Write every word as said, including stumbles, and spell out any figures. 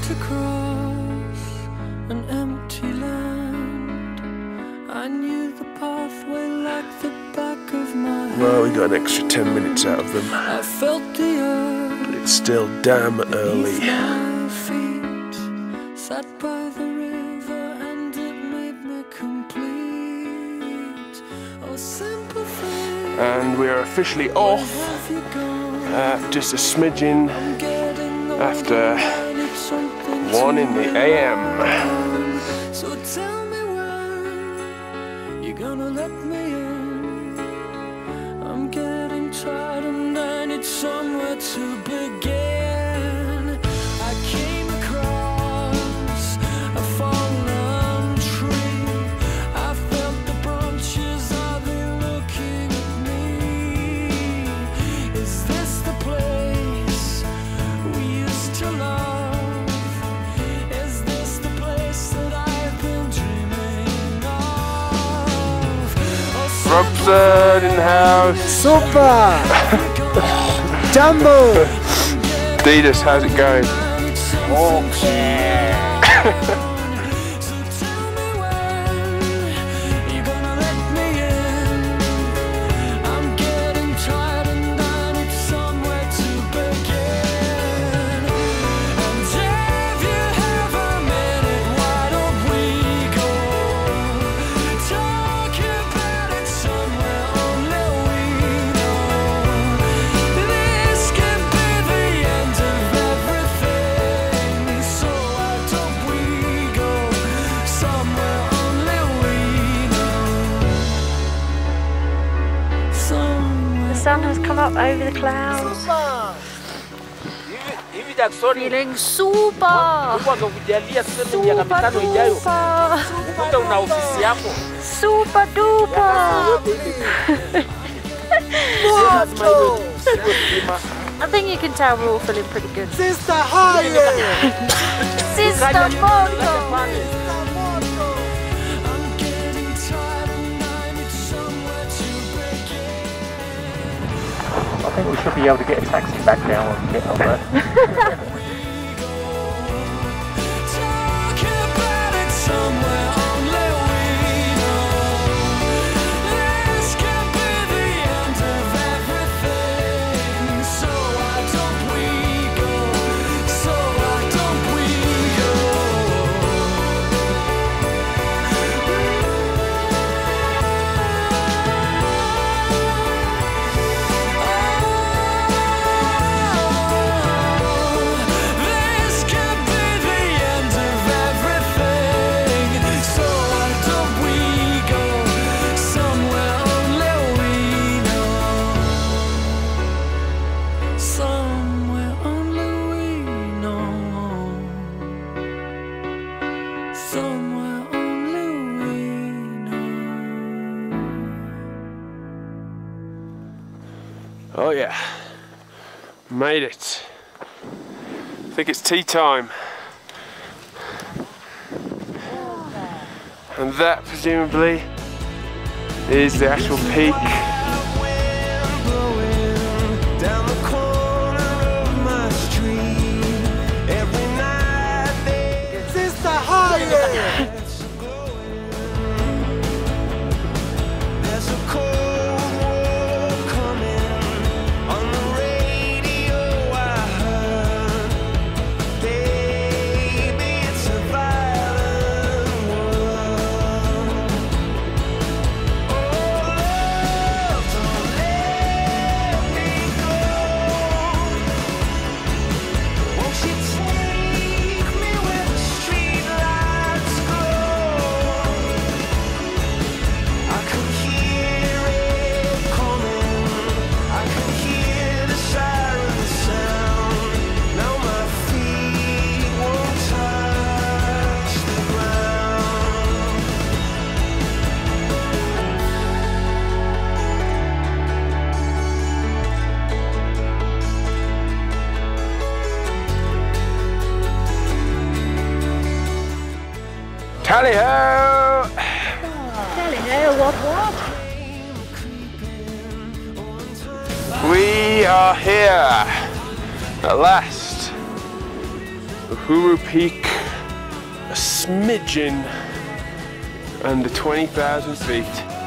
walked across an empty land. I knew the pathway like the back of my hand. Well, we got an extra ten minutes out of them. I felt the earth, But it's still damn early. my feet sat by the river and it made me complete. Oh, simple thing. And we are officially off. Have you gone? Uh, just a smidgen I'm getting after older, I need something one to in the A M. So tell me when you're gonna let me in. I'm getting tired and I need somewhere to begin. I came across a fallen tree. I felt the branches, are they looking at me? Is this the place we used to love? Is this the place that I've been dreaming of? Oh, Robson in the house. Super! Jumbo! Adidas, how's it going? So tell me when you're gonna let me in. I'm getting tired and I need somewhere to begin. And if you have a minute, why don't we go talk about it somewhere only we know. This could be the end of everything, so why don't we go somewhere only we know. Somewhere. The sun has come up over the clouds. Feeling super! Super duper! Super duper! I think you can tell we're all feeling pretty good. Sister Higher! Sister Moto! I'm getting tired and I need somewhere to begin. I think we should be able to get a taxi back down when we get over. Talk about it somewhere only we know. This could be the end of everything, so why don't we go? So why don't we go? This could be the end of everything, so why don't we go somewhere only we know? Somewhere only we know. Somewhere only we know. Oh yeah, made it. I think it's tea time. And that presumably is the actual peak. Down the corner of my street, every night Sister Higher! there's a cold war coming. On the radio I heard, baby, it's a violent world. Oh, love, don't let me go. Won't you take me where the streetlights glow? I could hear it coming, I could hear the siren sound. Now my feet won't touch the ground. Tally ho! Tell it here, what what? We are here at last. Uhuru Peak, a smidgen under twenty thousand feet.